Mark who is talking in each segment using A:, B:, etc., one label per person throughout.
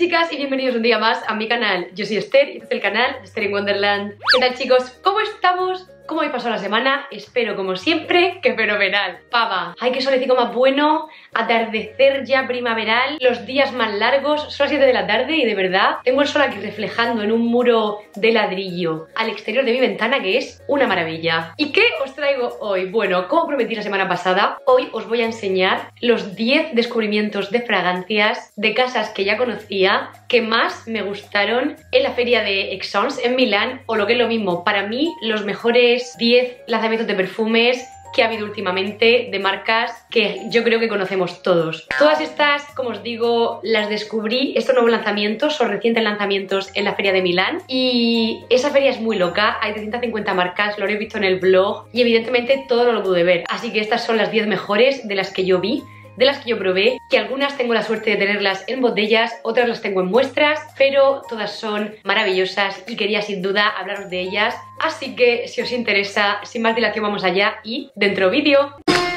A: chicas y bienvenidos un día más a mi canal. Yo soy Esther y este es el canal de Esther in Wonderland. ¿Qué tal, chicos? ¿Cómo estamos? ¿Cómo habéis pasado la semana? Espero, como siempre, que fenomenal. Pava, ay, qué solecito más bueno, atardecer ya primaveral, los días más largos, son las 7 de la tarde y de verdad tengo el sol aquí reflejando en un muro de ladrillo al exterior de mi ventana, que es una maravilla. ¿Y qué os traigo hoy? Bueno, como prometí la semana pasada, hoy os voy a enseñar los 10 descubrimientos de fragancias de casas que ya conocía, que más me gustaron en la feria de Exons en Milán, o lo que es lo mismo, para mí los mejores 10 lanzamientos de perfumes que ha habido últimamente de marcas que yo creo que conocemos todos. Todas estas, como os digo, las descubrí, estos nuevos lanzamientos o recientes lanzamientos en la feria de Milán, y esa feria es muy loca, hay 350 marcas, lo he visto en el blog y evidentemente todo no lo pude ver, así que estas son las 10 mejores de las que yo vi, de las que yo probé, que algunas tengo la suerte de tenerlas en botellas, otras las tengo en muestras, pero todas son maravillosas y quería sin duda hablaros de ellas. Así que si os interesa, sin más dilación vamos allá y dentro vídeo.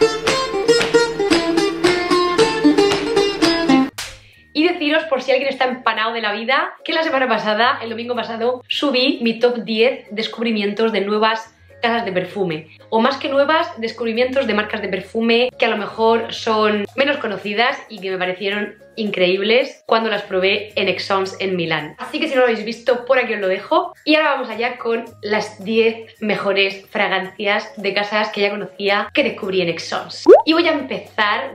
A: Y deciros, por si alguien está empanado de la vida, que la semana pasada, el domingo pasado, subí mi top 10 descubrimientos de nuevas casas de perfume, o más que nuevas, descubrimientos de marcas de perfume que a lo mejor son menos conocidas y que me parecieron increíbles cuando las probé en Exons en Milán. Así que si no lo habéis visto, por aquí os lo dejo. Y ahora vamos allá con las 10 mejores fragancias de casas que ya conocía que descubrí en Exons. Y voy a empezar,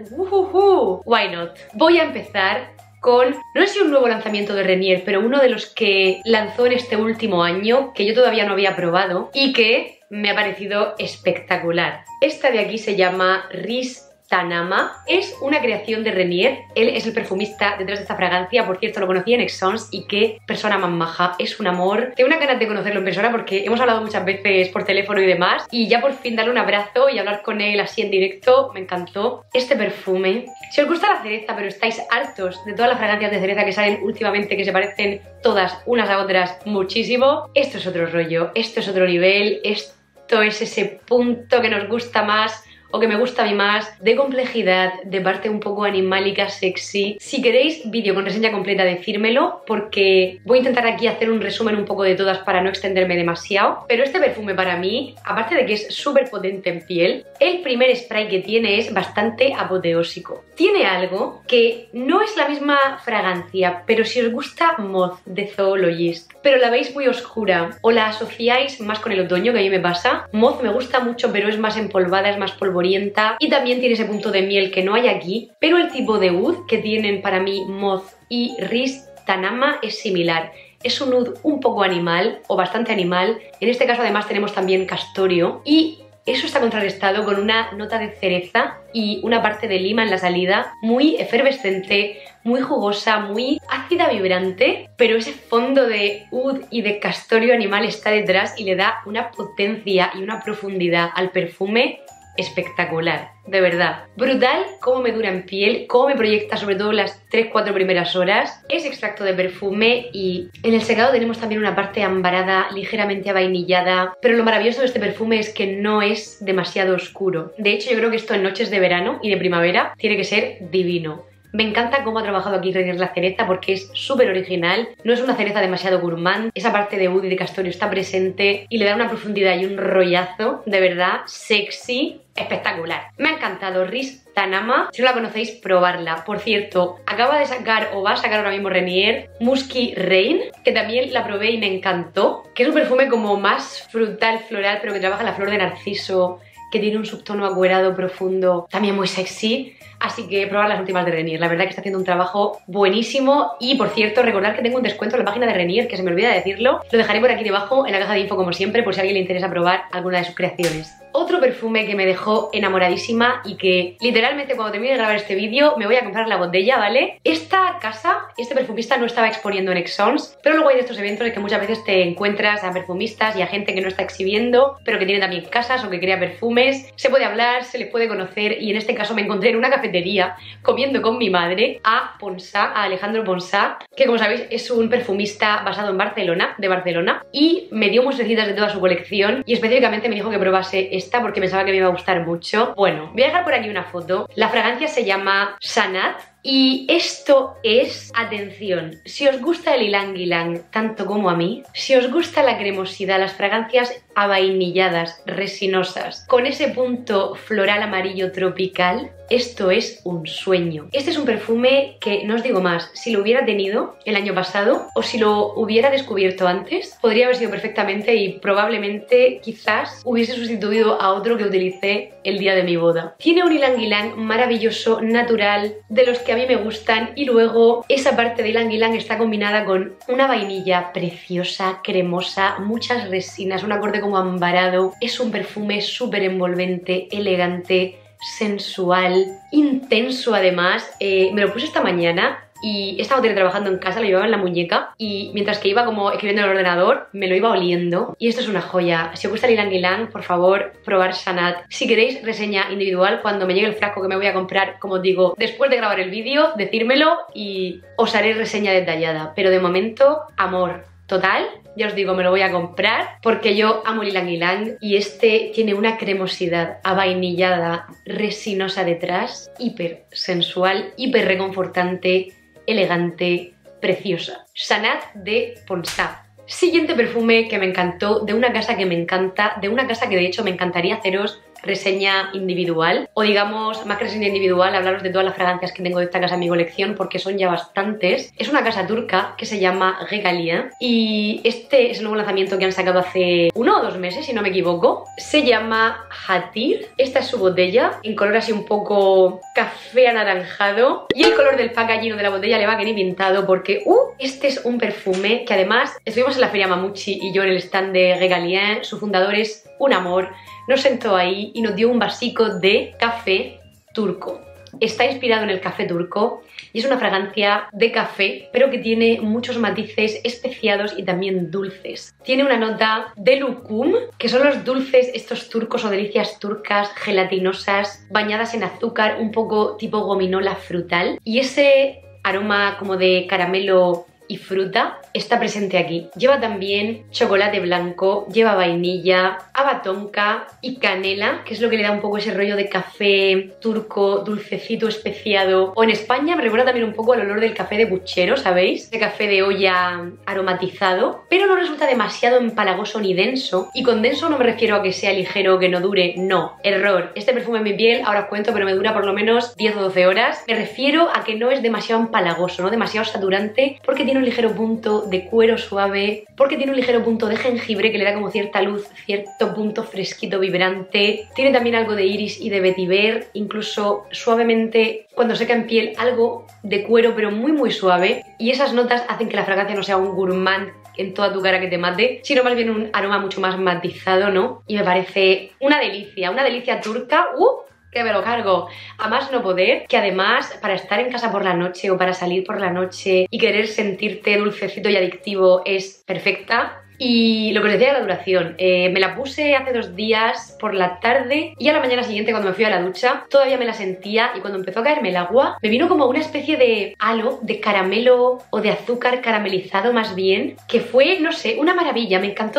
A: why not? Voy a empezar con, no sé si un nuevo lanzamiento de Renier, pero uno de los que lanzó en este último año, que yo todavía no había probado y que me ha parecido espectacular. Esta de aquí se llama Ris Tanama, es una creación de Renier, él es el perfumista detrás de esta fragancia, por cierto lo conocí en Exons y qué persona más maja, es un amor. Tengo una ganas de conocerlo en persona porque hemos hablado muchas veces por teléfono y demás, y ya por fin darle un abrazo y hablar con él así en directo, me encantó. Este perfume, si os gusta la cereza pero estáis hartos de todas las fragancias de cereza que salen últimamente, que se parecen todas unas a otras muchísimo, esto es otro rollo, esto es otro nivel, esto es ese punto que nos gusta más, o que me gusta a mí más, de complejidad, de parte un poco animálica, sexy. Si queréis vídeo con reseña completa, decírmelo, porque voy a intentar aquí hacer un resumen un poco de todas para no extenderme demasiado. Pero este perfume para mí, aparte de que es súper potente en piel, el primer spray que tiene es bastante apoteósico. Tiene algo que no es la misma fragancia, pero si os gusta Moth de Zoologist, pero la veis muy oscura o la asociáis más con el otoño, que a mí me pasa, Moth me gusta mucho, pero es más empolvada, es más polvorienta y también tiene ese punto de miel que no hay aquí, pero el tipo de oud que tienen para mí Moth y Ris Tanama es similar. Es un oud un poco animal o bastante animal, en este caso además tenemos también castorio y eso está contrarrestado con una nota de cereza y una parte de lima en la salida, muy efervescente, muy jugosa, muy ácida, vibrante, pero ese fondo de oud y de castorio animal está detrás y le da una potencia y una profundidad al perfume espectacular, de verdad. Brutal cómo me dura en piel, cómo me proyecta sobre todo las 3-4 primeras horas. Es extracto de perfume y en el secado tenemos también una parte ambarada, ligeramente avainillada, pero lo maravilloso de este perfume es que no es demasiado oscuro. De hecho, yo creo que esto en noches de verano y de primavera tiene que ser divino. Me encanta cómo ha trabajado aquí Renier la cereza porque es súper original, no es una cereza demasiado gourmand, esa parte de oud y de castorio está presente y le da una profundidad y un rollazo, de verdad, sexy, espectacular. Me ha encantado Ris Tanama, si no la conocéis, probarla. Por cierto, acaba de sacar o va a sacar ahora mismo Renier Musky Rain, que también la probé y me encantó, que es un perfume como más frutal, floral, pero que trabaja la flor de narciso, que tiene un subtono acuerado profundo, también muy sexy. Así que probad las últimas de Renier, la verdad que está haciendo un trabajo buenísimo. Y por cierto, recordad que tengo un descuento en la página de Renier, que se me olvida decirlo. Lo dejaré por aquí debajo en la caja de info como siempre, por si a alguien le interesa probar alguna de sus creaciones. Otro perfume que me dejó enamoradísima y que literalmente cuando termine de grabar este vídeo me voy a comprar la botella, ¿vale? Esta casa, este perfumista no estaba exponiendo en Exons, pero luego hay de estos eventos en que muchas veces te encuentras a perfumistas y a gente que no está exhibiendo, pero que tiene también casas o que crea perfumes. Se puede hablar, se les puede conocer y en este caso me encontré en una cafetería comiendo con mi madre a Ponsá, a Alejandro Ponsá, que como sabéis es un perfumista basado en Barcelona, de Barcelona, y me dio muestrecitas de toda su colección y específicamente me dijo que probase esta porque pensaba que me iba a gustar mucho. Bueno, voy a dejar por aquí una foto. La fragancia se llama Sanat Y esto es, atención, si os gusta el ylang ylang tanto como a mí, si os gusta la cremosidad, las fragancias avainilladas, resinosas, con ese punto floral amarillo tropical, esto es un sueño. Este es un perfume que, no os digo más, si lo hubiera tenido el año pasado o si lo hubiera descubierto antes, podría haber sido perfectamente y probablemente, quizás, hubiese sustituido a otro que utilicé el día de mi boda. Tiene un ylang ylang maravilloso, natural, de los que a mí me gustan, y luego esa parte de ylang ylang está combinada con una vainilla preciosa, cremosa, muchas resinas, un acorde como ambarado. Es un perfume súper envolvente, elegante, sensual, intenso además. Me lo puse esta mañana y estaba teletrabajando en casa, lo llevaba en la muñeca y mientras que iba como escribiendo en el ordenador me lo iba oliendo y esto es una joya. Si os gusta el ylang ylang, por favor, probar Sanat. Si queréis reseña individual, cuando me llegue el frasco que me voy a comprar, como os digo, después de grabar el vídeo, decírmelo y os haré reseña detallada, pero de momento, amor total. Ya os digo, me lo voy a comprar porque yo amo el ylang ylang y este tiene una cremosidad avainillada, resinosa detrás, hiper sensual, hiper reconfortante, elegante, preciosa. Sanat de Ponsat. Siguiente perfume que me encantó, de una casa que me encanta, de una casa que de hecho me encantaría haceros reseña individual, o digamos, más que reseña individual, hablaros de todas las fragancias que tengo de esta casa en mi colección, porque son ya bastantes. Es una casa turca que se llama Regalia y este es el nuevo lanzamiento que han sacado hace 1 o 2 meses, si no me equivoco. Se llama Hatir. Esta es su botella, en color así un poco café anaranjado, y el color del packaging de la botella le va que ni pintado, porque este es un perfume que además estuvimos en la feria Mamuchi y yo en el stand de Regalia. Su fundador es un amor. Nos sentó ahí y nos dio un vasico de café turco. Está inspirado en el café turco y es una fragancia de café, pero que tiene muchos matices especiados y también dulces. Tiene una nota de lucum, que son los dulces estos turcos o delicias turcas gelatinosas, bañadas en azúcar, un poco tipo gominola frutal. Y ese aroma como de caramelo y fruta está presente aquí. Lleva también chocolate blanco, lleva vainilla, haba tonka y canela, que es lo que le da un poco ese rollo de café turco, dulcecito, especiado. O en España me recuerda también un poco al olor del café de puchero, ¿sabéis? De café de olla aromatizado, pero no resulta demasiado empalagoso ni denso. Y con denso no me refiero a que sea ligero o que no dure, no, error. Este perfume en mi piel, ahora os cuento, pero me dura por lo menos 10 o 12 horas. Me refiero a que no es demasiado empalagoso, no demasiado saturante, porque tiene un ligero punto de cuero suave, porque tiene un ligero punto de jengibre que le da como cierta luz, cierto punto fresquito, vibrante. Tiene también algo de iris y de vetiver, incluso suavemente cuando seca en piel, algo de cuero pero muy suave, y esas notas hacen que la fragancia no sea un gourmand en toda tu cara que te mate, sino más bien un aroma mucho más matizado, ¿no? Y me parece una delicia turca. Que me lo cargo a más no poder, que además para estar en casa por la noche o para salir por la noche y querer sentirte dulcecito y adictivo es perfecta. Y lo que os decía de la duración, me la puse hace 2 días por la tarde y a la mañana siguiente cuando me fui a la ducha todavía me la sentía, y cuando empezó a caerme el agua me vino como una especie de halo de caramelo o de azúcar caramelizado más bien, que fue, no sé, una maravilla. Me encantó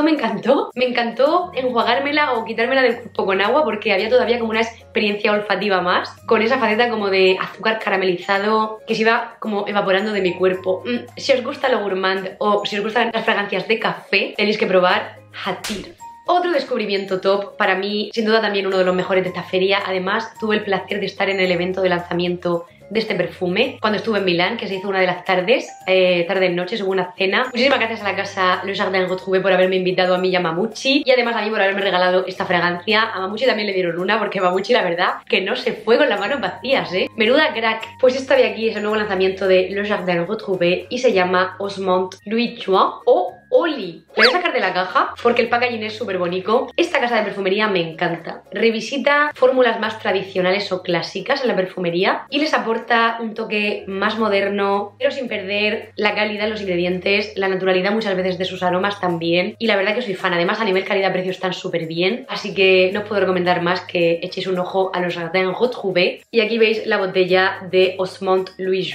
A: enjuagármela o quitármela del cuerpo con agua, porque había todavía como una experiencia olfativa más, con esa faceta como de azúcar caramelizado que se iba como evaporando de mi cuerpo. Si os gusta lo gourmand o si os gustan las fragancias de café, tenéis que probar Hatir. Otro descubrimiento top, para mí sin duda también uno de los mejores de esta feria. Además tuve el placer de estar en el evento de lanzamiento de este perfume cuando estuve en Milán, que se hizo una de las tardes, tarde-noche, hubo una cena. Muchísimas gracias a la casa Le Jardin Retrouvé por haberme invitado a mí y a Mamuchi, y además a mí por haberme regalado esta fragancia. A Mamuchi también le dieron una, porque Mamuchi la verdad que no se fue con las manos vacías, menuda crack. Pues esta de aquí es el nuevo lanzamiento de Le Jardin Retrouvé y se llama Osmont Louis Vuitton o Oli. Le voy a sacar de la caja porque el packaging es súper bonito. Esta casa de perfumería me encanta. Revisita fórmulas más tradicionales o clásicas en la perfumería y les aporta un toque más moderno, pero sin perder la calidad de los ingredientes, la naturalidad muchas veces de sus aromas también. Y la verdad que soy fan. Además, a nivel calidad-precio están súper bien. Así que no os puedo recomendar más que echéis un ojo a los Jardin Retrouvé. Y aquí veis la botella de Osmont Louis Vuitton.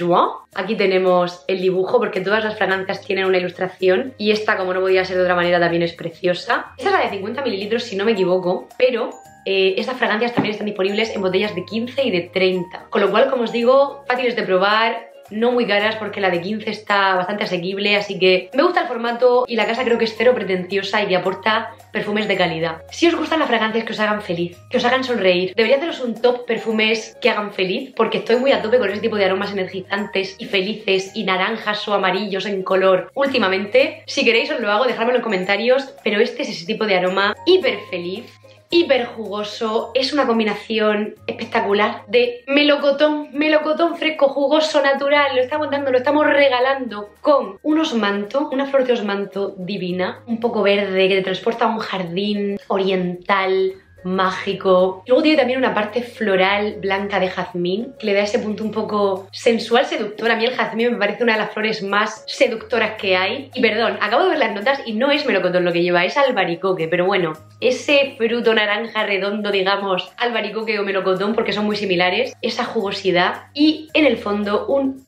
A: Aquí tenemos el dibujo porque todas las fragancias tienen una ilustración y esta, como no podía ser de otra manera, también es preciosa. Esta es la de 50 mililitros si no me equivoco, pero estas fragancias también están disponibles en botellas de 15 y de 30, con lo cual, como os digo, fáciles de probar, no muy caras porque la de 15 está bastante asequible, así que me gusta el formato y la casa creo que es cero pretenciosa y que aporta perfumes de calidad. Si os gustan las fragancias que os hagan feliz, que os hagan sonreír, debería haceros un top perfumes que hagan feliz, porque estoy muy a tope con ese tipo de aromas energizantes y felices y naranjas o amarillos en color últimamente. Si queréis os lo hago, dejadmelo en comentarios, pero este es ese tipo de aroma hiper feliz, hiper jugoso. Es una combinación espectacular de melocotón fresco, jugoso, natural. Lo estamos dando, lo estamos regalando con un osmanto, una flor de osmanto divina, un poco verde que te transporta a un jardín oriental mágico. Luego tiene también una parte floral blanca de jazmín que le da ese punto un poco sensual, seductor. A mí el jazmín me parece una de las flores más seductoras que hay. Y perdón, acabo de ver las notas y no es melocotón lo que lleva, es albaricoque, pero bueno, ese fruto naranja redondo, digamos, albaricoque o melocotón, porque son muy similares, esa jugosidad y en el fondo un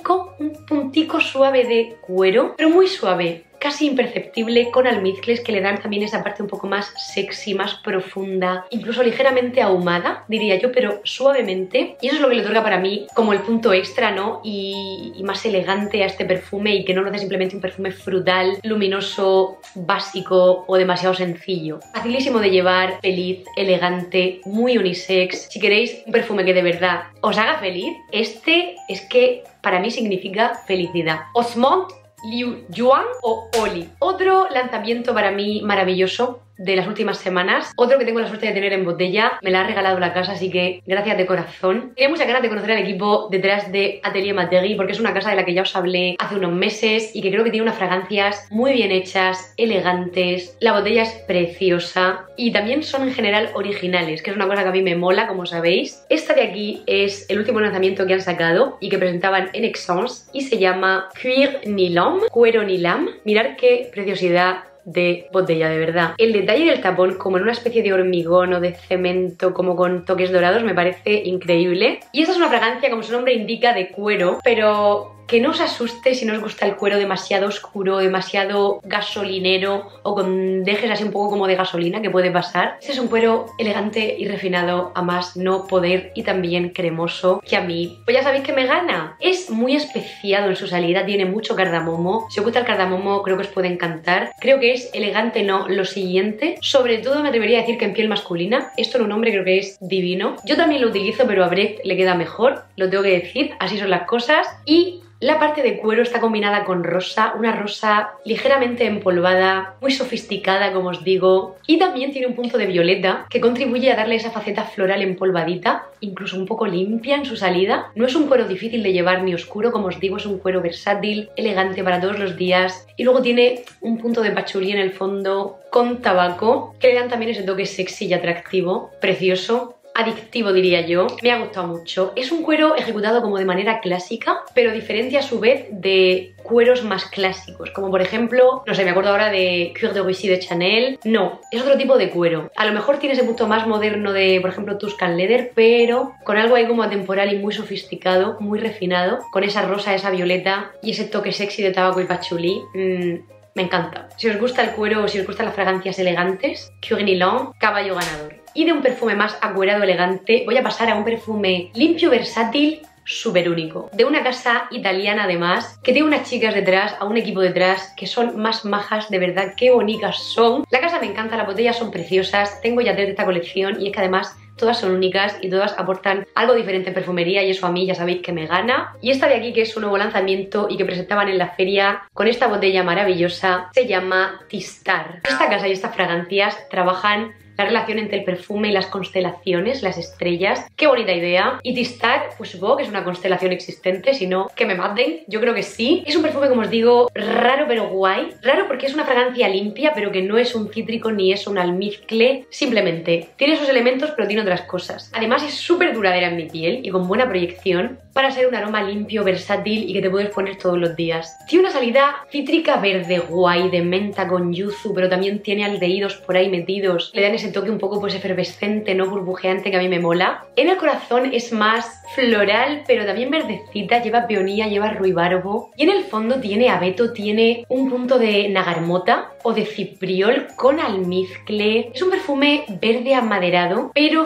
A: puntico suave de cuero, pero muy suave, casi imperceptible, con almizcles que le dan también esa parte un poco más sexy, más profunda, incluso ligeramente ahumada, diría yo, pero suavemente. Y eso es lo que le otorga para mí como el punto extra, ¿no? Y más elegante a este perfume, y que no lo hace simplemente un perfume frutal, luminoso, básico o demasiado sencillo. Facilísimo de llevar, feliz, elegante, muy unisex. Si queréis un perfume que de verdad os haga feliz, este es que para mí significa felicidad. Osmond Liu Yuan o Oli. Otro lanzamiento para mí maravilloso de las últimas semanas, otro que tengo la suerte de tener en botella, me la ha regalado la casa, así que gracias de corazón. Tenía muchas ganas de conocer al equipo detrás de Atelier Matheri, porque es una casa de la que ya os hablé hace unos meses y que creo que tiene unas fragancias muy bien hechas, elegantes, la botella es preciosa y también son en general originales, que es una cosa que a mí me mola, como sabéis. Esta de aquí es el último lanzamiento que han sacado y que presentaban en Exons y se llama Cuir Nilam, cuero Nilam. Mirad qué preciosidad de botella, de verdad. El detalle del tapón, como en una especie de hormigón o de cemento, como con toques dorados, me parece increíble. Y esta es una fragancia, como su nombre indica, de cuero, pero que no os asuste si no os gusta el cuero demasiado oscuro, demasiado gasolinero o con dejes así un poco como de gasolina, que puede pasar. Este es un cuero elegante y refinado a más no poder, y también cremoso, que a mí, pues ya sabéis que me gana. Es muy especiado en su salida, tiene mucho cardamomo. Si os gusta el cardamomo creo que os puede encantar. Creo que es elegante, no lo siguiente. Sobre todo me atrevería a decir que en piel masculina. Esto en un hombre creo que es divino. Yo también lo utilizo, pero a Brecht le queda mejor, lo tengo que decir, así son las cosas. Y la parte de cuero está combinada con rosa, una rosa ligeramente empolvada, muy sofisticada, como os digo, y también tiene un punto de violeta que contribuye a darle esa faceta floral empolvadita, incluso un poco limpia en su salida. No es un cuero difícil de llevar ni oscuro, como os digo, es un cuero versátil, elegante para todos los días, y luego tiene un punto de patchouli en el fondo con tabaco que le dan también ese toque sexy y atractivo, precioso. Adictivo, diría yo. Me ha gustado mucho. Es un cuero ejecutado como de manera clásica, pero diferente a su vez de cueros más clásicos, como por ejemplo, no sé, me acuerdo ahora de Cuir de Russie de Chanel. No, es otro tipo de cuero. A lo mejor tiene ese punto más moderno de, por ejemplo, Tuscan Leather, pero con algo ahí como atemporal y muy sofisticado, muy refinado, con esa rosa, esa violeta y ese toque sexy de tabaco y patchouli. Me encanta. Si os gusta el cuero o si os gustan las fragancias elegantes, Cuir Nilam, caballo ganador. Y de un perfume más acuerado, elegante, voy a pasar a un perfume limpio, versátil, súper único. De una casa italiana además, que tiene unas chicas detrás, a un equipo detrás, que son más majas, de verdad, qué bonitas son. La casa me encanta, las botellas son preciosas, tengo ya 3 de esta colección y es que además todas son únicas y todas aportan algo diferente en perfumería y eso a mí ya sabéis que me gana. Y esta de aquí, que es un nuevo lanzamiento y que presentaban en la feria con esta botella maravillosa, se llama Tistar. Esta casa y estas fragancias trabajan la relación entre el perfume y las constelaciones, las estrellas. ¡Qué bonita idea! Y Tistar, pues supongo que es una constelación existente, si no, que me maten. Yo creo que sí. Es un perfume, como os digo, raro pero guay. Raro porque es una fragancia limpia, pero que no es un cítrico ni es un almizcle. Simplemente tiene sus elementos, pero tiene otras cosas. Además, es súper duradera en mi piel y con buena proyección para ser un aroma limpio, versátil y que te puedes poner todos los días. Tiene una salida cítrica verde guay, de menta con yuzu, pero también tiene aldehídos por ahí metidos. Le dan ese ese toque un poco pues efervescente, no burbujeante, que a mí me mola. En el corazón es más floral, pero también verdecita, lleva peonía, lleva ruibarbo. Y en el fondo tiene abeto, tiene un punto de nagarmota o de cipriol con almizcle. Es un perfume verde amaderado, pero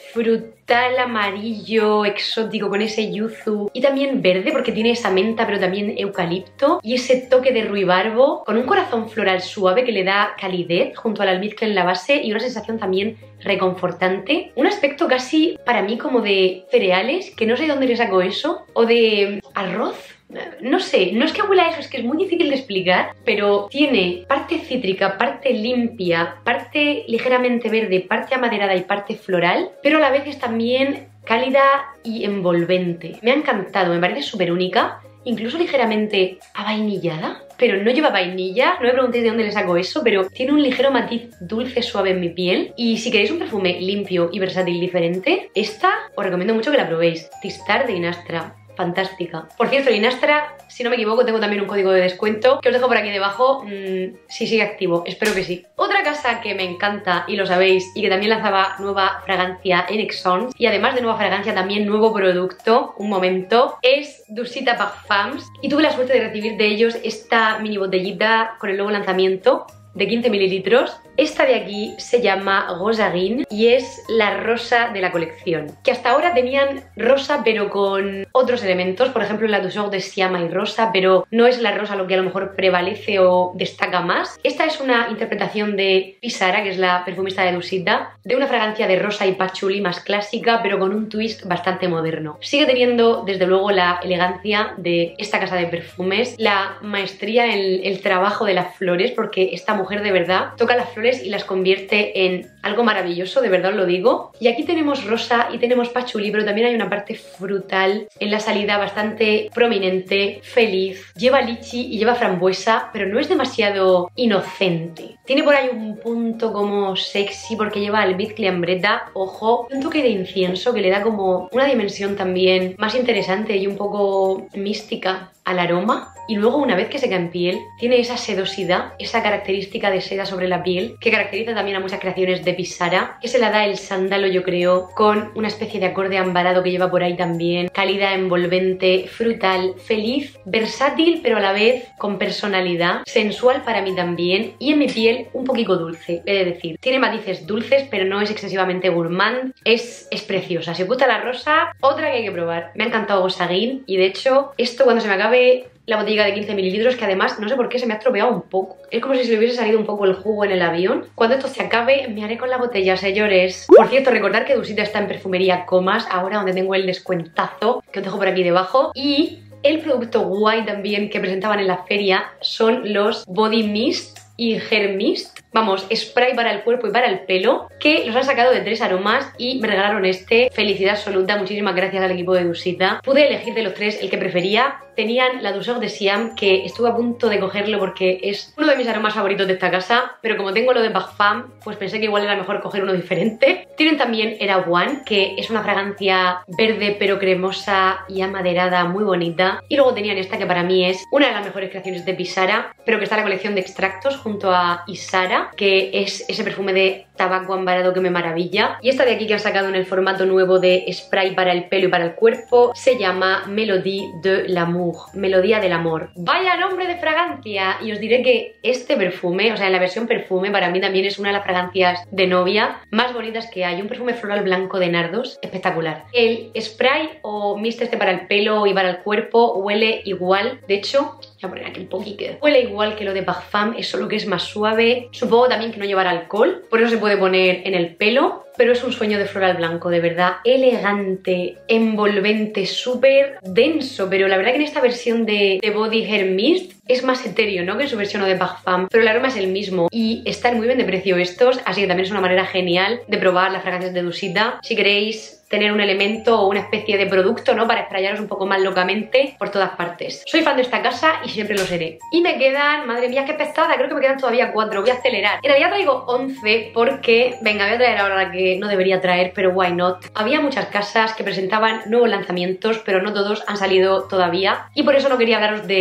A: frutal, amarillo, exótico, con ese yuzu y también verde porque tiene esa menta pero también eucalipto y ese toque de ruibarbo con un corazón floral suave que le da calidez junto al almizcle en la base y una sensación también reconfortante. Un aspecto casi para mí como de cereales, que no sé de dónde le saco eso, o de arroz. No sé, no es que huela a eso, es que es muy difícil de explicar, pero tiene parte cítrica, parte limpia, parte ligeramente verde, parte amaderada y parte floral, pero a la vez es también cálida y envolvente. Me ha encantado, me parece súper única, incluso ligeramente avainillada, pero no lleva vainilla, no me preguntéis de dónde le saco eso, pero tiene un ligero matiz dulce suave en mi piel. Y si queréis un perfume limpio y versátil diferente, esta os recomiendo mucho que la probéis. Tistar de Inastra. Fantástica. Por cierto, en Inastra, si no me equivoco, tengo también un código de descuento que os dejo por aquí debajo, si sigue activo, espero que sí. Otra casa que me encanta, y lo sabéis, y que también lanzaba nueva fragancia en Exons, y además de nueva fragancia también nuevo producto, un momento, es Dusita Parfums, y tuve la suerte de recibir de ellos esta mini botellita con el nuevo lanzamiento de 15 mililitros. Esta de aquí se llama Rosarine y es la rosa de la colección, que hasta ahora tenían rosa pero con otros elementos, por ejemplo la Douceur de Siam hay rosa, pero no es la rosa lo que a lo mejor prevalece o destaca más. Esta es una interpretación de Pisara, que es la perfumista de Dusita, de una fragancia de rosa y patchouli más clásica pero con un twist bastante moderno. Sigue teniendo desde luego la elegancia de esta casa de perfumes, la maestría en el trabajo de las flores, porque esta mujer de verdad toca las flores y las convierte en algo maravilloso, de verdad os lo digo. Y aquí tenemos rosa y tenemos patchouli, pero también hay una parte frutal en la salida bastante prominente, feliz. Lleva lichi y lleva frambuesa, pero no es demasiado inocente. Tiene por ahí un punto como sexy porque lleva almizcle ambreta, ojo, un toque de incienso que le da como una dimensión también más interesante y un poco mística al aroma. Y luego una vez que seca en piel, tiene esa sedosidad, esa característica de seda sobre la piel que caracteriza también a muchas creaciones de Pisara, que se la da el sándalo, yo creo, con una especie de acorde ambarado que lleva por ahí también, cálida, envolvente, frutal, feliz, versátil pero a la vez con personalidad, sensual para mí también y en mi piel un poquito dulce, he de decir. Tiene matices dulces pero no es excesivamente gourmand, es preciosa. Si os gusta la rosa, otra que hay que probar. Me ha encantado Rosarine y de hecho esto cuando se me acabe la botella de 15 mililitros, que además no sé por qué se me ha estropeado un poco. Es como si se le hubiese salido un poco el jugo en el avión. Cuando esto se acabe me haré con la botella, señores. Por cierto, recordad que Dusita está en Perfumería Comas, ahora donde tengo el descuentazo, que os dejo por aquí debajo. Y el producto guay también que presentaban en la feria son los Body Mist y Hair Mist. Vamos, spray para el cuerpo y para el pelo, que los han sacado de 3 aromas y me regalaron este. Felicidad absoluta, muchísimas gracias al equipo de Dusita. Pude elegir de los 3 el que prefería. Tenían la Douceur de Siam, que estuve a punto de cogerlo porque es uno de mis aromas favoritos de esta casa, pero como tengo lo de Parfum, pues pensé que igual era mejor coger uno diferente. Tienen también Era One, que es una fragancia verde pero cremosa y amaderada, muy bonita. Y luego tenían esta, que para mí es una de las mejores creaciones de Pisara, pero que está en la colección de extractos junto a Isara, que es ese perfume de tabaco ambarado que me maravilla. Y esta de aquí que han sacado en el formato nuevo de spray para el pelo y para el cuerpo se llama Mélodie de l'amour, melodía del amor. Vaya nombre de fragancia. Y os diré que este perfume, o sea en la versión perfume, para mí también es una de las fragancias de novia más bonitas que hay. Un perfume floral blanco de nardos espectacular. El spray o mist este para el pelo y para el cuerpo huele igual, de hecho voy a poner aquí un poquito, huele igual que lo de Parfum, es solo que es más suave. Supongo también que no llevará alcohol, por eso se puede poner en el pelo, pero es un sueño de floral blanco, de verdad, elegante, envolvente, súper denso, pero la verdad que en esta versión de Body Hair Mist es más etéreo, ¿no?, que en su versión de Parfum, pero el aroma es el mismo y están muy bien de precio estos, así que también es una manera genial de probar las fragancias de Dusita. Si queréis tener un elemento o una especie de producto, ¿no?, para esprayaros un poco más locamente por todas partes. Soy fan de esta casa y siempre lo seré. Y me quedan, madre mía, qué pesada, creo que me quedan todavía 4, voy a acelerar. En realidad traigo 11 porque, venga, voy a traer ahora la que no debería traer, pero why not. Había muchas casas que presentaban nuevos lanzamientos, pero no todos han salido todavía y por eso no quería hablaros de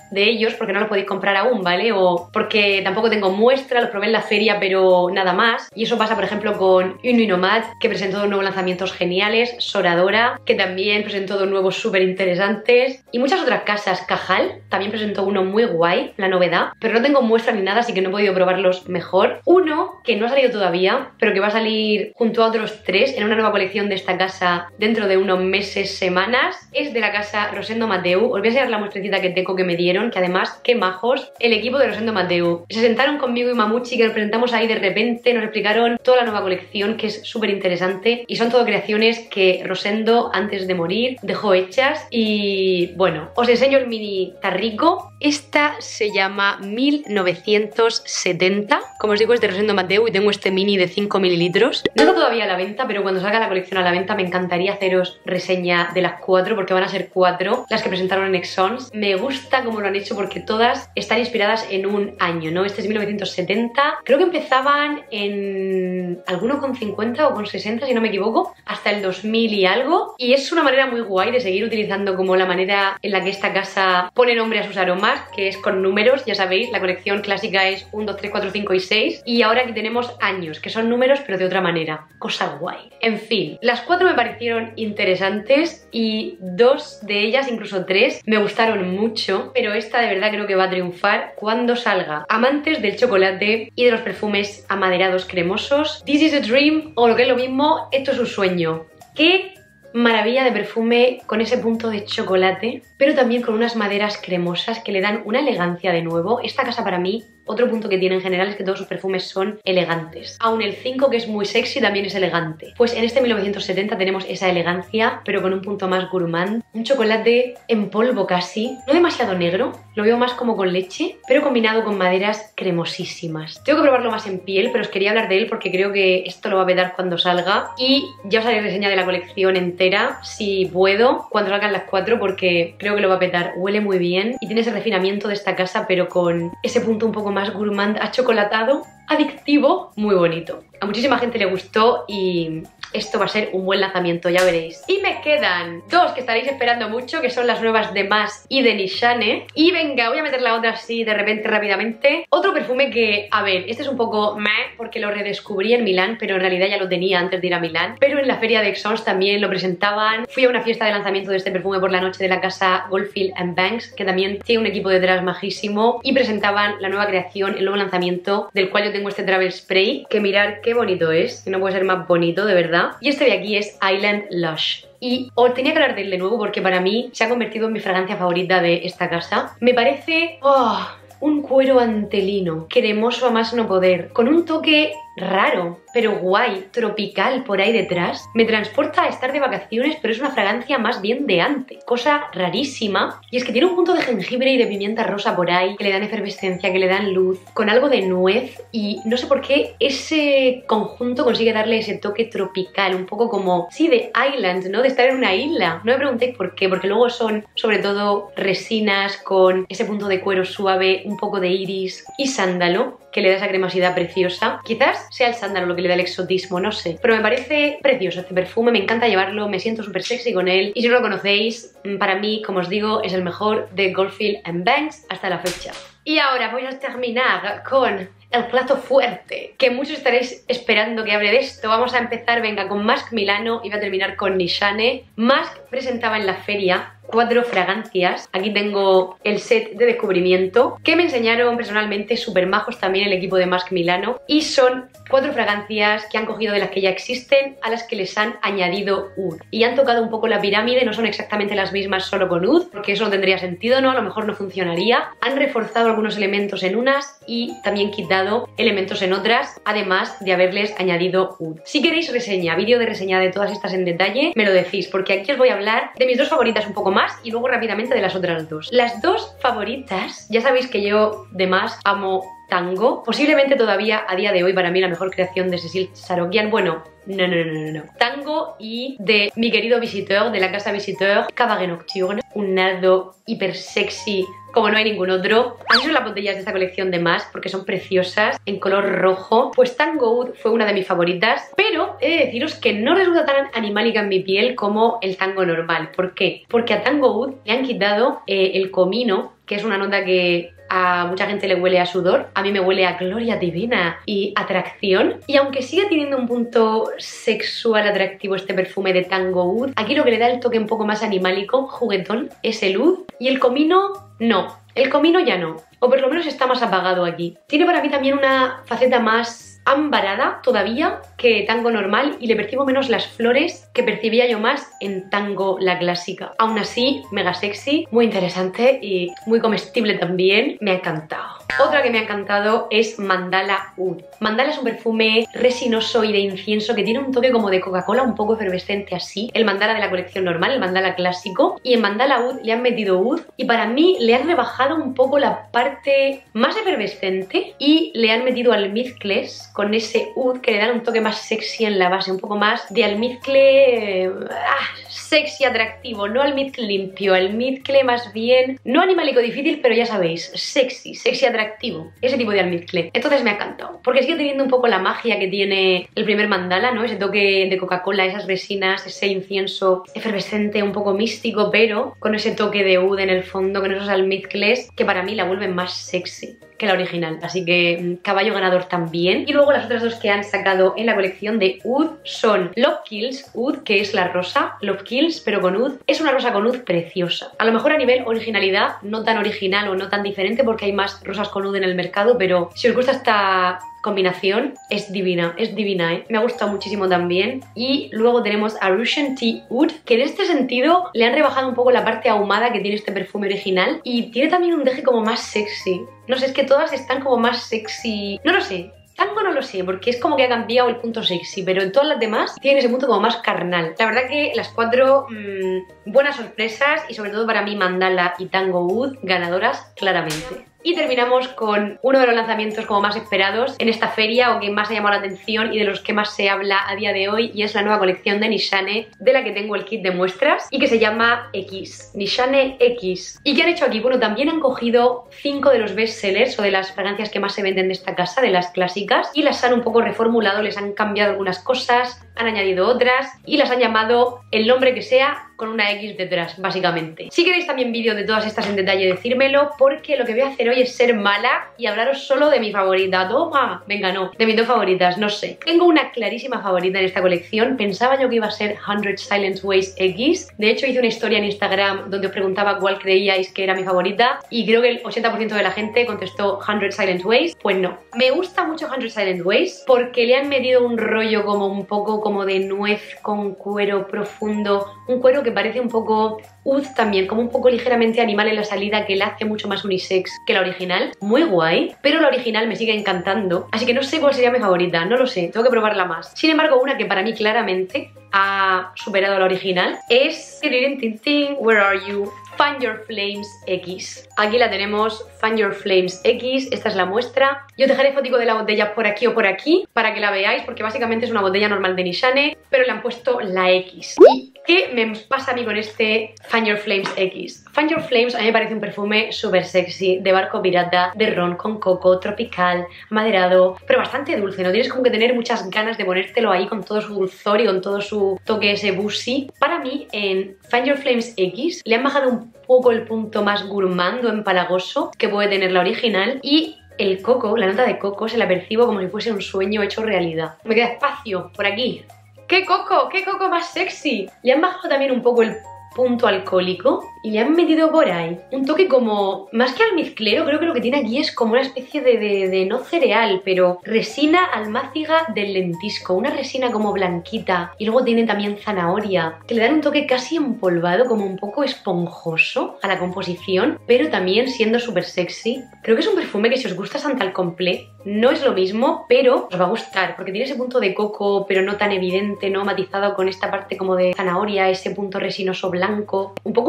A: de ellos porque no los podéis comprar aún, ¿vale? O porque tampoco tengo muestra, los probé en la feria pero nada más. Y eso pasa por ejemplo con Une Nomad, que presentó dos nuevos lanzamientos geniales, Soradora, que también presentó dos nuevos súper interesantes, y muchas otras casas. Cajal también presentó uno muy guay, la novedad, pero no tengo muestra ni nada, así que no he podido probarlos mejor. Uno que no ha salido todavía, pero que va a salir junto a otros 3 en una nueva colección de esta casa dentro de unos meses, semanas, es de la casa Rosendo Mateu. Os voy a enseñar la muestrecita que tengo que me dieron, que además, qué majos, el equipo de Rosendo Mateu. Se sentaron conmigo y Mamuchi, que nos presentamos ahí de repente, nos explicaron toda la nueva colección, que es súper interesante, y son todo creaciones que Rosendo, antes de morir, dejó hechas. Y bueno, os enseño el mini tarrico. Esta se llama 1970, como os digo es de Rosendo Mateu y tengo este mini de 5 mililitros. No está todavía a la venta, pero cuando salga la colección a la venta me encantaría haceros reseña de las 4, porque van a ser 4 las que presentaron en Exons. Me gusta cómo lo han hecho porque todas están inspiradas en un año, ¿no? Este es 1970, creo que empezaban en alguno con 50 o con 60 si no me equivoco, hasta el 2000 y algo, y es una manera muy guay de seguir utilizando como la manera en la que esta casa pone nombre a sus aromas, que es con números. Ya sabéis, la colección clásica es 1, 2, 3, 4, 5 y 6, y ahora aquí tenemos años, que son números pero de otra manera, cosa guay. En fin, las 4 me parecieron interesantes y 2 de ellas, incluso 3, me gustaron mucho, pero esta de verdad creo que va a triunfar cuando salga. Amantes del chocolate y de los perfumes amaderados cremosos, This is a Dream, o lo que es lo mismo, esto es un sueño. ¡Qué maravilla de perfume con ese punto de chocolate, pero también con unas maderas cremosas que le dan una elegancia de nuevo! Esta casa para mí, otro punto que tiene en general es que todos sus perfumes son elegantes. Aun el 5, que es muy sexy, también es elegante. Pues en este 1970 tenemos esa elegancia, pero con un punto más gourmand. Un chocolate en polvo casi, no demasiado negro, lo veo más como con leche, pero combinado con maderas cremosísimas. Tengo que probarlo más en piel, pero os quería hablar de él porque creo que esto lo va a petar cuando salga. Y ya os haré reseña de la colección entera, si puedo, cuando salgan las 4, porque creo que lo va a petar. Huele muy bien y tiene ese refinamiento de esta casa, pero con ese punto un poco más gourmand, achocolatado, adictivo, muy bonito. A muchísima gente le gustó y esto va a ser un buen lanzamiento, ya veréis. Y me quedan 2 que estaréis esperando mucho, que son las nuevas de Mask y de Nishane. Y venga, voy a meter la otra así de repente, rápidamente. Otro perfume que, a ver, este es un poco meh, porque lo redescubrí en Milán, pero en realidad ya lo tenía antes de ir a Milán. Pero en la feria de Exons también lo presentaban. Fui a una fiesta de lanzamiento de este perfume por la noche de la casa Goldfield & Banks, que también tiene un equipo detrás majísimo, y presentaban la nueva creación, el nuevo lanzamiento, del cual yo tengo este Travel Spray, que mirad qué bonito es, que no puede ser más bonito, de verdad. Y este de aquí es Island Lush. Y os tenía que hablar de él de nuevo porque para mí se ha convertido en mi fragancia favorita de esta casa. Me parece un cuero antelino, cremoso a más no poder, con un toque raro, pero guay, tropical por ahí detrás. Me transporta a estar de vacaciones, pero es una fragancia más bien de ante, cosa rarísima. Y es que tiene un punto de jengibre y de pimienta rosa por ahí, que le dan efervescencia, que le dan luz, con algo de nuez, y no sé por qué ese conjunto consigue darle ese toque tropical, un poco como, sí, de island, ¿no? De estar en una isla. No me preguntéis por qué, porque luego son sobre todo resinas con ese punto de cuero suave, un poco de iris y sándalo, que le da esa cremosidad preciosa. Quizás sea el sándalo lo que le da el exotismo, no sé, pero me parece precioso este perfume, me encanta llevarlo, me siento súper sexy con él, y si no lo conocéis, para mí, como os digo, es el mejor de Goldfield & Banks hasta la fecha. Y ahora voy a terminar con el plato fuerte, que muchos estaréis esperando que hable de esto. Vamos a empezar, venga, con Mask Milano y voy a terminar con Nishane. Mask presentaba en la feria 4 fragancias. Aquí tengo el set de descubrimiento que me enseñaron personalmente, súper majos también el equipo de Mask Milano, y son 4 fragancias que han cogido de las que ya existen a las que les han añadido oud y han tocado un poco la pirámide. No son exactamente las mismas solo con oud, porque eso no tendría sentido, ¿no? A lo mejor no funcionaría. Han reforzado algunos elementos en unas y también quitado elementos en otras, además de haberles añadido oud. Si queréis reseña, vídeo de reseña de todas estas en detalle, me lo decís, porque aquí os voy a hablar de mis 2 favoritas un poco más y luego rápidamente de las otras 2. Las 2 favoritas, ya sabéis que yo de Mask amo Tango. Posiblemente todavía a día de hoy para mí la mejor creación de Cécile Sarokian. Bueno, no. Tango y de mi querido Visiteur, de la casa Visiteur, Cabaret Nocturne. Un nardo hiper sexy como no hay ningún otro. Así son las botellas de esta colección de más porque son preciosas, en color rojo. Pues Tango Oud fue una de mis favoritas, pero he de deciros que no resulta tan animálica en mi piel como el tango normal. ¿Por qué? Porque a Tango Oud le han quitado el comino, que es una nota que a mucha gente le huele a sudor, a mí me huele a gloria divina y atracción. Y aunque sigue teniendo un punto sexual atractivo este perfume de Tango Oud, aquí lo que le da el toque un poco más animálico, juguetón, es el oud. Y el comino, no. El comino ya no. O por lo menos está más apagado aquí. Tiene para mí también una faceta más ambarada todavía que Tango normal y le percibo menos las flores que percibía yo más en Tango la clásica. Aún así, mega sexy, muy interesante y muy comestible también. Me ha encantado. Otra que me ha encantado es Mandala Oud. Mandala es un perfume resinoso y de incienso que tiene un toque como de Coca-Cola, un poco efervescente así. El Mandala de la colección normal, el Mandala clásico. Y en Mandala Oud le han metido oud y para mí le han rebajado un poco la parte más efervescente y le han metido almizcles con ese oud que le dan un toque más sexy en la base, un poco más de almizcle sexy atractivo, no almizcle limpio, almizcle más bien, no animalico difícil, pero ya sabéis, sexy atractivo, ese tipo de almizcle. Entonces me ha encantado, porque sigue teniendo un poco la magia que tiene el primer Mandala, ¿no? Ese toque de Coca-Cola, esas resinas, ese incienso efervescente, un poco místico, pero con ese toque de oud en el fondo, con esos almizcles que para mí la vuelven más sexy que la original, así que caballo ganador también. Y luego las otras dos que han sacado en la colección de oud son Love Kills Oud, que es la rosa, Love Kills pero con oud. Es una rosa con oud preciosa. A lo mejor a nivel originalidad no tan original o no tan diferente porque hay más rosas con oud en el mercado, pero si os gusta esta combinación es divina, ¿eh? Me ha gustado muchísimo también. Y luego tenemos a Russian Tea Oud, que en este sentido le han rebajado un poco la parte ahumada que tiene este perfume original y tiene también un deje como más sexy. No sé, es que todas están como más sexy. No lo sé. Tango no lo sé, porque es como que ha cambiado el punto sexy, pero en todas las demás tienen ese punto como más carnal. La verdad que las cuatro buenas sorpresas y sobre todo para mí Mandala y Tango Oud ganadoras claramente. Y terminamos con uno de los lanzamientos como más esperados en esta feria o que más ha llamado la atención y de los que más se habla a día de hoy, y es la nueva colección de Nishane, de la que tengo el kit de muestras y que se llama X, Nishane X. ¿Y qué han hecho aquí? Bueno, también han cogido 5 de los bestsellers o de las fragancias que más se venden de esta casa, de las clásicas, y las han un poco reformulado, les han cambiado algunas cosas, han añadido otras y las han llamado el nombre que sea con una X detrás, básicamente. Si queréis también vídeo de todas estas en detalle, decírmelo, porque lo que voy a hacer hoy es ser mala y hablaros solo de mi favorita. ¡Toma! Venga, no, de mis dos favoritas, no sé. Tengo una clarísima favorita en esta colección. Pensaba yo que iba a ser 100 Silent Ways X. De hecho, hice una historia en Instagram donde os preguntaba cuál creíais que era mi favorita y creo que el 80% de la gente contestó 100 Silent Ways. Pues no. Me gusta mucho 100 Silent Ways porque le han metido un rollo como un poco como de nuez con cuero profundo, un cuero que parece un poco oud también, como un poco ligeramente animal en la salida, que la hace mucho más unisex que la original. Muy guay, pero la original me sigue encantando, así que no sé cuál sería mi favorita, no lo sé, tengo que probarla más. Sin embargo, una que para mí claramente ha superado a la original es Where Are You? Fan Your Flames X. Aquí la tenemos, Fan Your Flames X, esta es la muestra. Yo os dejaré fotico de la botella por aquí o por aquí para que la veáis, porque básicamente es una botella normal de Nishane, pero le han puesto la X. ¿Y qué me pasa a mí con este Fan Your Flames X? Fan Your Flames a mí me parece un perfume súper sexy, de barco pirata, de ron con coco, tropical, maderado, pero bastante dulce, ¿no? Tienes como que tener muchas ganas de ponértelo ahí con todo su dulzor y con todo su toque ese boozy. Para mí, en Fan Your Flames X le han bajado un poco el punto más gourmand o empalagoso que puede tener la original, y el coco, la nota de coco, se la percibo como si fuese un sueño hecho realidad. Me queda espacio por aquí. ¡Qué coco! ¡Qué coco más sexy! Le han bajado también un poco el punto alcohólico y le han metido por ahí un toque como, más que almizclero, creo que lo que tiene aquí es como una especie de no cereal, pero resina almáciga del lentisco, una resina como blanquita, y luego tiene también zanahoria, que le dan un toque casi empolvado, como un poco esponjoso a la composición, pero también siendo súper sexy. Creo que es un perfume que si os gusta Santal Complet no es lo mismo, pero os va a gustar, porque tiene ese punto de coco, pero no tan evidente, no matizado con esta parte como de zanahoria, ese punto resinoso blanco, un poco más limpio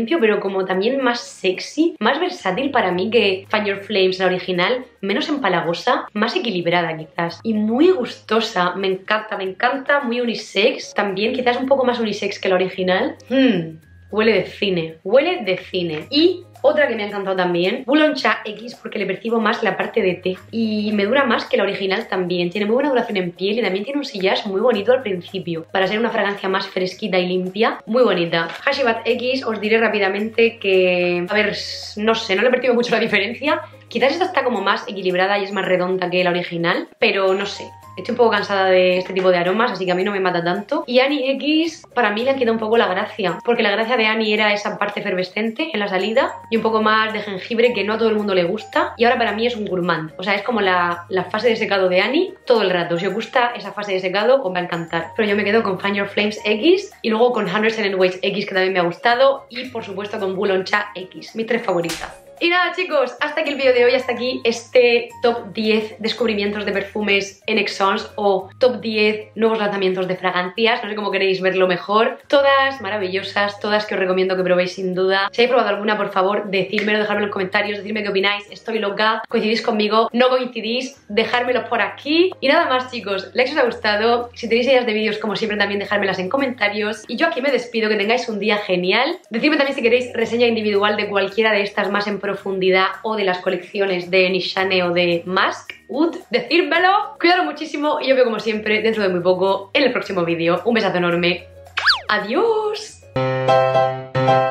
A: limpio, pero como también más sexy, más versátil para mí que Find Your Flames, la original, menos empalagosa, más equilibrada quizás, y muy gustosa. Me encanta, muy unisex, también quizás un poco más unisex que la original. Huele de cine, huele de cine. Y otra que me ha encantado también, Oolong Cha X, porque le percibo más la parte de té y me dura más que la original también. Tiene muy buena duración en piel y también tiene un sillage muy bonito al principio, para ser una fragancia más fresquita y limpia, muy bonita. Hashibat X, os diré rápidamente que, a ver, no sé, no le percibo mucho la diferencia. Quizás esta está como más equilibrada y es más redonda que la original, pero no sé. Estoy un poco cansada de este tipo de aromas, así que a mí no me mata tanto. Y Annie X, para mí le han quitado un poco la gracia, porque la gracia de Annie era esa parte efervescente en la salida y un poco más de jengibre que no a todo el mundo le gusta. Y ahora para mí es un gourmand, o sea, es como la fase de secado de Annie todo el rato. Si os gusta esa fase de secado, os va a encantar. Pero yo me quedo con Find Your Flames X y luego con 100 Ways X, que también me ha gustado, y por supuesto con Oolong Cha X, mis 3 favoritas. Y nada chicos, hasta aquí el vídeo de hoy, hasta aquí este top 10 descubrimientos de perfumes en Exons o top 10 nuevos lanzamientos de fragancias, no sé cómo queréis verlo mejor. Todas maravillosas, todas que os recomiendo que probéis sin duda. Si habéis probado alguna, por favor, decírmelo, dejármelo en los comentarios, decirme qué opináis, estoy loca, coincidís conmigo, no coincidís, dejármelo por aquí. Y nada más chicos, like si os ha gustado, si tenéis ideas de vídeos como siempre también dejármelas en comentarios. Y yo aquí me despido, que tengáis un día genial. Decidme también si queréis reseña individual de cualquiera de estas más en profundidad o de las colecciones de Nishane o de Mask Wood, decírmelo. Cuidado muchísimo y yo veo como siempre dentro de muy poco en el próximo vídeo. Un besazo enorme. ¡Adiós!